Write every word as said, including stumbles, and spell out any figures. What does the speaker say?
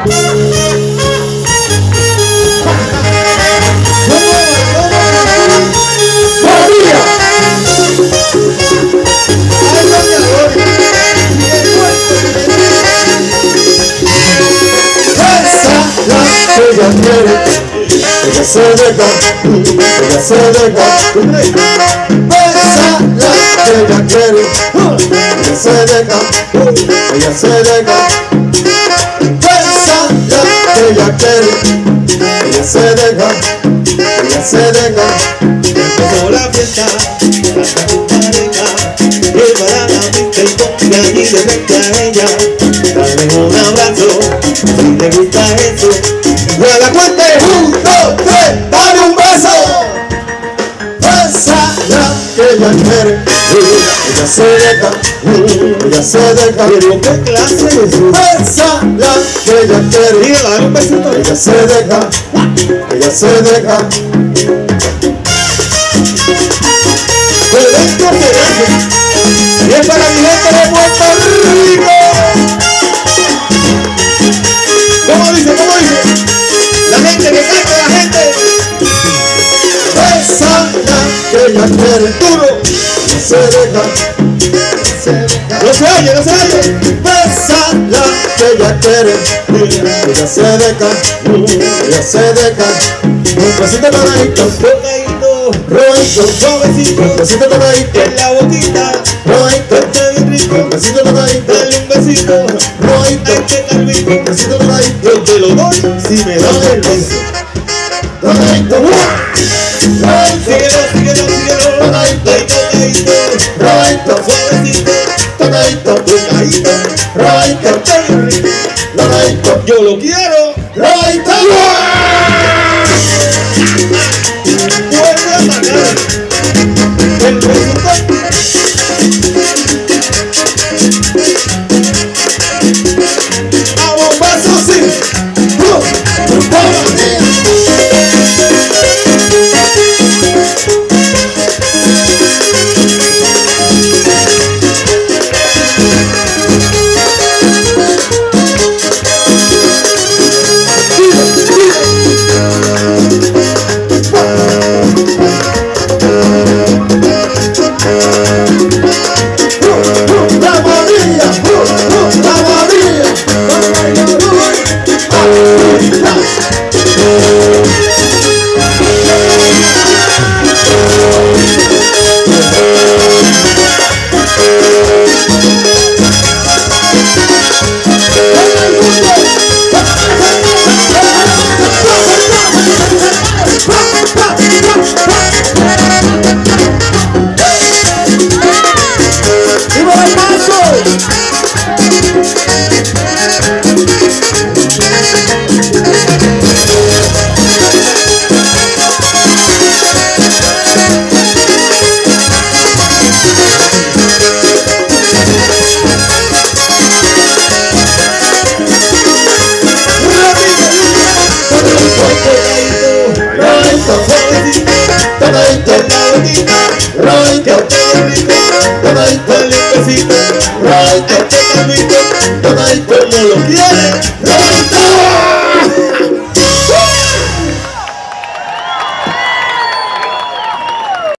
Ella quiere, ella se deja, ella se deja. Bésala, ella quiere, ella se deja, ella se deja. Bésala, ella quiere, ella se deja, ella se deja. Empezó la fiesta, hasta tu pareja, llevará la pista y ponte allí de frente a ella. Dale un abrazo, si te gusta eso. Y a la cuenta de un, dos, tres, dale un beso. Bésala, que ella quiere, ella se deja, ella se deja. Pero qué clase de eso. Bésala, que ella quiere, Dígale, dale un besito. ella se deja, ella se deja. El evento se hace. Y es para mi gente de Puerto Rico. ¿Cómo dice? ¿Cómo dice? La gente que canta, la gente. Bésala, que ella quiere, Duro. ella se deja, se deja. No se oye, no se oye. Bésala, que ella quiere, ella se deja, ella se deja. Un besito doradito, Tocadito, roito, suavecito, un besito doradito, en la boquita. roito, Está bien rico. un besito doradito, Dale un besito a roito, este calvito. un besito doradito, Yo te lo doy si me das el beso. doradito, roito, Síguelo, síguelo, síguelo. Tocadito. Ay, tocadito, roito, suavecito, tocadito, tocadito. roito, Está bien rico. doradito, Yo lo quiero. roito. Vuelve a sacar el beso. A bombazo, sí. Roito, Dale un besito, roito, a este calvito. roito.